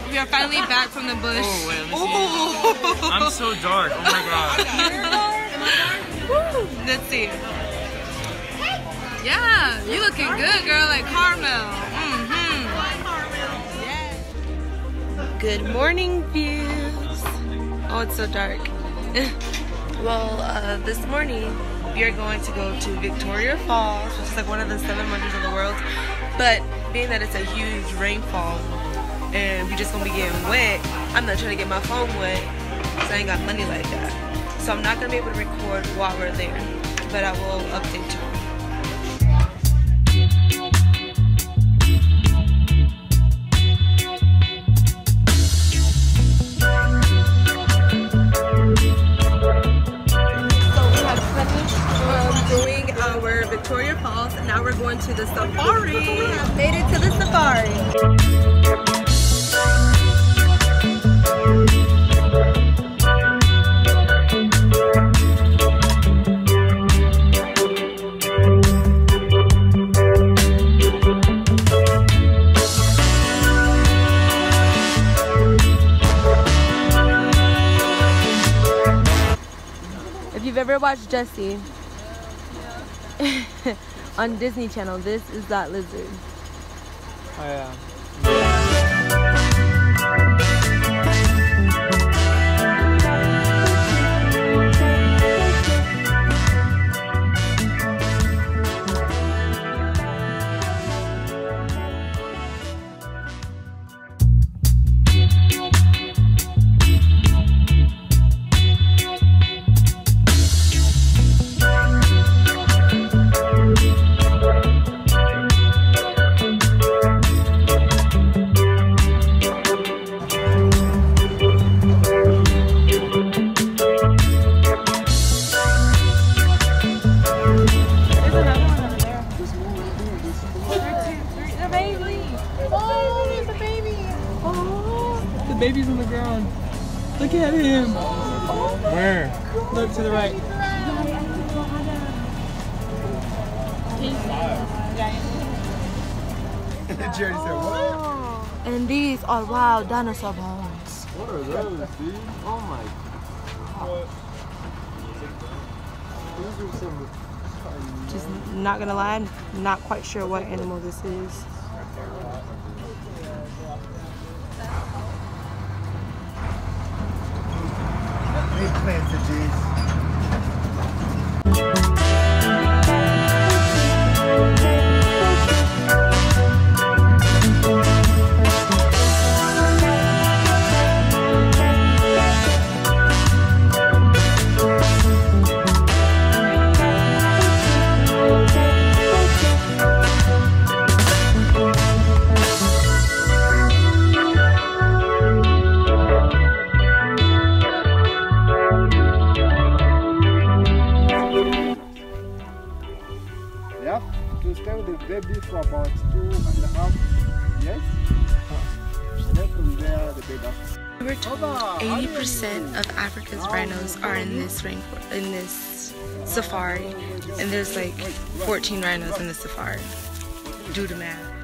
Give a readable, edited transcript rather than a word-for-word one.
We are finally back from the bush. Oh, wait, let me see. I'm so dark. Oh my god. Woo. Let's see. Yeah, you looking good, girl, like caramel. Good morning, views. Oh, it's so dark. Well, this morning we are going to go to Victoria Falls, which is like one of the 7 wonders of the world. But being that it's a huge rainfall and we just gonna be getting wet, I'm not trying to get my phone wet, so I ain't got money like that. So I'm not gonna be able to record while we're there, but I will update you. Victoria Falls, and now we're going to the safari. We have made it to the safari. If you've ever watched Jessie on Disney Channel, this is that lizard. Oh yeah. Baby's on the ground. Look at him. Where? Look to the right. Jerry said what? And these are wild dinosaur bones. What are those, dude? Oh my god. Just not gonna lie, I'm not quite sure what animal this is. Messages. To stay with the baby for about 2.5 years. And then from there, the baby. We were told 80% of Africa's rhinos are in this rainforest, in this safari, and there's like 14 rhinos in the safari. Do the math.